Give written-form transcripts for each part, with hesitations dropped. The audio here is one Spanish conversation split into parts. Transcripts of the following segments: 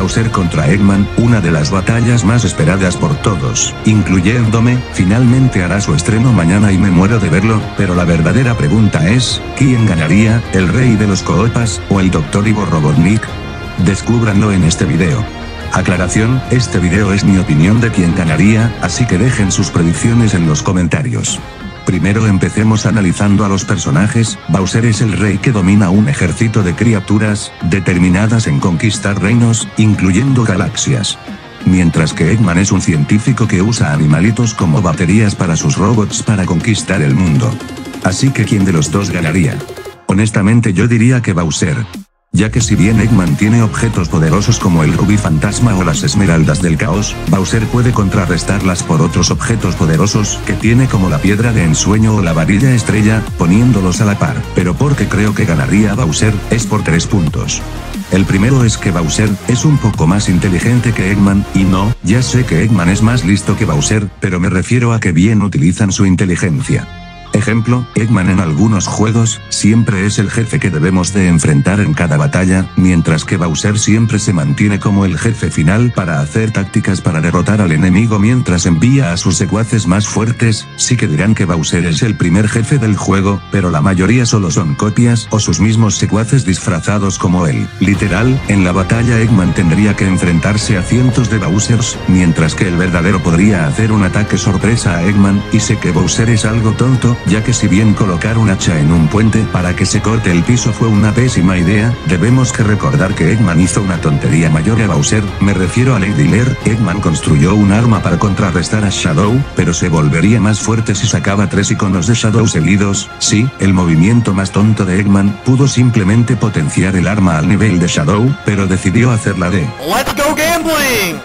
Bowser contra Eggman, una de las batallas más esperadas por todos, incluyéndome, finalmente hará su estreno mañana y me muero de verlo, pero la verdadera pregunta es, ¿quién ganaría, el rey de los Koopas, o el Dr. Ivo Robotnik? Descúbranlo en este video. Aclaración, este video es mi opinión de quién ganaría, así que dejen sus predicciones en los comentarios. Primero empecemos analizando a los personajes. Bowser es el rey que domina un ejército de criaturas, determinadas en conquistar reinos, incluyendo galaxias. Mientras que Eggman es un científico que usa animalitos como baterías para sus robots para conquistar el mundo. Así que ¿quién de los dos ganaría? Honestamente yo diría que Bowser. Ya que si bien Eggman tiene objetos poderosos como el rubí fantasma o las esmeraldas del caos, Bowser puede contrarrestarlas por otros objetos poderosos que tiene como la piedra de ensueño o la varilla estrella, poniéndolos a la par. Pero porque creo que ganaría Bowser, es por 3 puntos. El primero es que Bowser es un poco más inteligente que Eggman, y no, ya sé que Eggman es más listo que Bowser, pero me refiero a que bien utilizan su inteligencia. Ejemplo, Eggman en algunos juegos, siempre es el jefe que debemos de enfrentar en cada batalla, mientras que Bowser siempre se mantiene como el jefe final para hacer tácticas para derrotar al enemigo mientras envía a sus secuaces más fuertes. Sí que dirán que Bowser es el primer jefe del juego, pero la mayoría solo son copias o sus mismos secuaces disfrazados como él. Literal, en la batalla Eggman tendría que enfrentarse a cientos de Bowsers, mientras que el verdadero podría hacer un ataque sorpresa a Eggman, y sé que Bowser es algo tonto, ya que si bien colocar un hacha en un puente para que se corte el piso fue una pésima idea, debemos que recordar que Eggman hizo una tontería mayor a Bowser, me refiero a Lady Lair. Eggman construyó un arma para contrarrestar a Shadow, pero se volvería más fuerte si sacaba 3 iconos de Shadow seguidos. Sí, el movimiento más tonto de Eggman, pudo simplemente potenciar el arma al nivel de Shadow, pero decidió hacerla de Let's go gambling.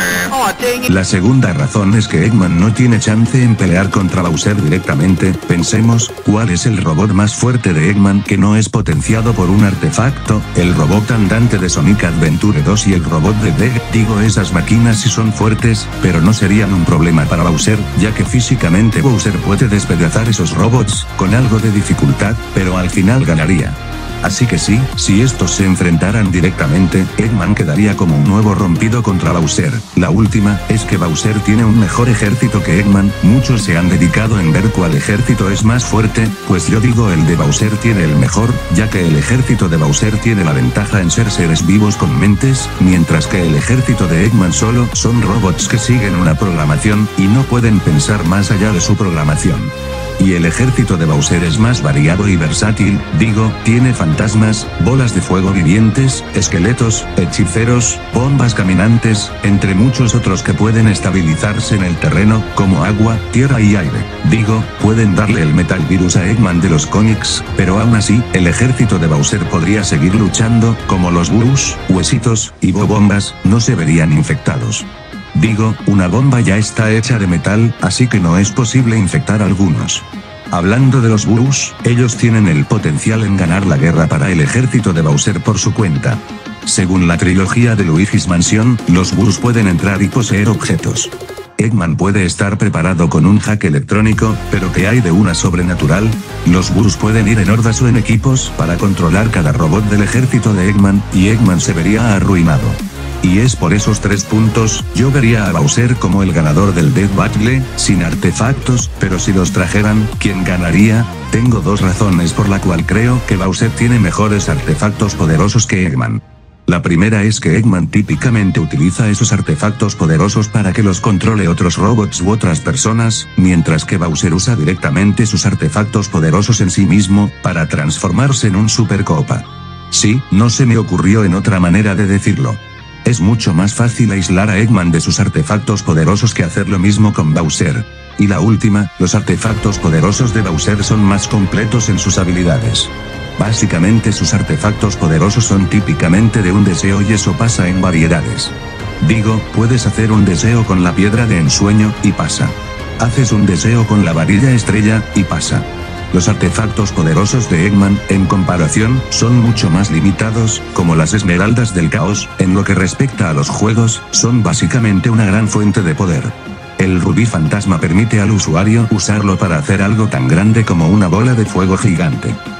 La segunda razón es que Eggman no tiene chance en pelear contra Bowser directamente. Pensemos, ¿cuál es el robot más fuerte de Eggman que no es potenciado por un artefacto? El robot andante de Sonic Adventure 2 y el robot de Deg. Digo, esas máquinas sí son fuertes, pero no serían un problema para Bowser, ya que físicamente Bowser puede despedazar esos robots, con algo de dificultad, pero al final ganaría. Así que sí, si estos se enfrentaran directamente, Eggman quedaría como un huevo rompido contra Bowser. La última, es que Bowser tiene un mejor ejército que Eggman. Muchos se han dedicado en ver cuál ejército es más fuerte, pues yo digo el de Bowser tiene el mejor, ya que el ejército de Bowser tiene la ventaja en ser seres vivos con mentes, mientras que el ejército de Eggman solo son robots que siguen una programación, y no pueden pensar más allá de su programación. Y el ejército de Bowser es más variado y versátil, digo, tiene fantasmas, bolas de fuego vivientes, esqueletos, hechiceros, bombas caminantes, entre muchos otros que pueden estabilizarse en el terreno, como agua, tierra y aire. Digo, pueden darle el Metal Virus a Eggman de los cómics, pero aún así, el ejército de Bowser podría seguir luchando, como los Burus, Huesitos, y Bombas, no se verían infectados. Digo, una bomba ya está hecha de metal, así que no es posible infectar a algunos. Hablando de los Burus, ellos tienen el potencial en ganar la guerra para el ejército de Bowser por su cuenta. Según la trilogía de Luigi's Mansion, los Burus pueden entrar y poseer objetos. Eggman puede estar preparado con un hack electrónico, pero ¿qué hay de una sobrenatural? Los Burus pueden ir en hordas o en equipos para controlar cada robot del ejército de Eggman, y Eggman se vería arruinado. Y es por esos 3 puntos, yo vería a Bowser como el ganador del Death Battle, sin artefactos, pero si los trajeran, ¿quién ganaría? Tengo 2 razones por la cual creo que Bowser tiene mejores artefactos poderosos que Eggman. La primera es que Eggman típicamente utiliza esos artefactos poderosos para que los controle otros robots u otras personas, mientras que Bowser usa directamente sus artefactos poderosos en sí mismo, para transformarse en un Super Koopa. Sí, no se me ocurrió en otra manera de decirlo. Es mucho más fácil aislar a Eggman de sus artefactos poderosos que hacer lo mismo con Bowser. Y la última, los artefactos poderosos de Bowser son más completos en sus habilidades. Básicamente sus artefactos poderosos son típicamente de un deseo y eso pasa en variedades. Digo, puedes hacer un deseo con la piedra de ensueño, y pasa. Haces un deseo con la varilla estrella, y pasa. Los artefactos poderosos de Eggman, en comparación, son mucho más limitados, como las esmeraldas del caos. En lo que respecta a los juegos, son básicamente una gran fuente de poder. El rubí fantasma permite al usuario usarlo para hacer algo tan grande como una bola de fuego gigante.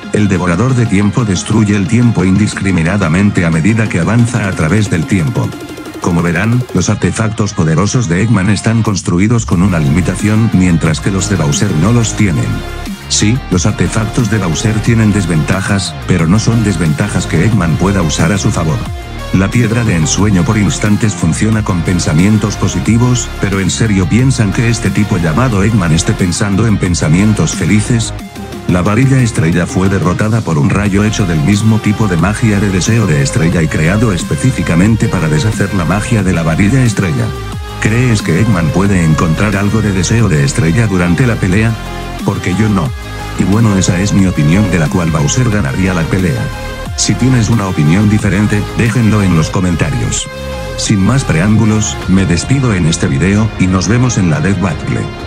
El devorador de tiempo destruye el tiempo indiscriminadamente a medida que avanza a través del tiempo. Como verán, los artefactos poderosos de Eggman están construidos con una limitación, mientras que los de Bowser no los tienen. Sí, los artefactos de Bowser tienen desventajas, pero no son desventajas que Eggman pueda usar a su favor. La piedra de ensueño por instantes funciona con pensamientos positivos, pero ¿en serio piensan que este tipo llamado Eggman esté pensando en pensamientos felices? La varilla estrella fue derrotada por un rayo hecho del mismo tipo de magia de deseo de estrella y creado específicamente para deshacer la magia de la varilla estrella. ¿Crees que Eggman puede encontrar algo de deseo de estrella durante la pelea? Porque yo no. Y bueno, esa es mi opinión, de la cual Bowser ganaría la pelea. Si tienes una opinión diferente, déjenlo en los comentarios. Sin más preámbulos, me despido en este video, y nos vemos en la Death Battle.